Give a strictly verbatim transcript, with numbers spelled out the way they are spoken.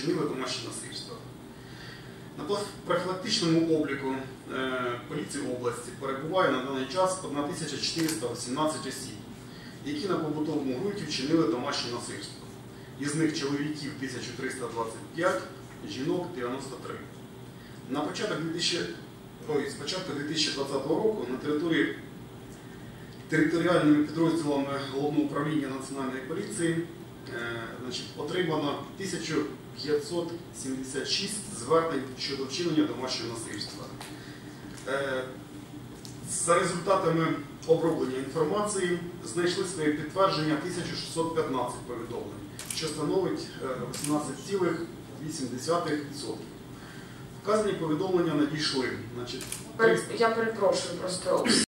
вчинили домашнє насильство. На профілактичному обліку поліції області перебуває на даний час одна тисяча чотириста вісімнадцять осіб, які на побутовому ґрунті вчинили домашнє насильство. Із них чоловіків тисяча триста двадцять п'ять, жінок дев'яносто три. На початок дві тисячі, ой, з початку дві тисячі двадцятого року на території територіальними підрозділами Головного управління Національної поліції е, значить, отримано тисяча п'ятсот сімдесят шість звернень щодо вчинення домашнього насильства. Е, за результатами оброблення інформації знайшли своє підтвердження тисяча шістсот п'ятнадцять повідомлень, що становить вісімнадцять цілих вісім десятих відсотка. Вказані повідомлення надійшли. Значить, Я перепрошую, просто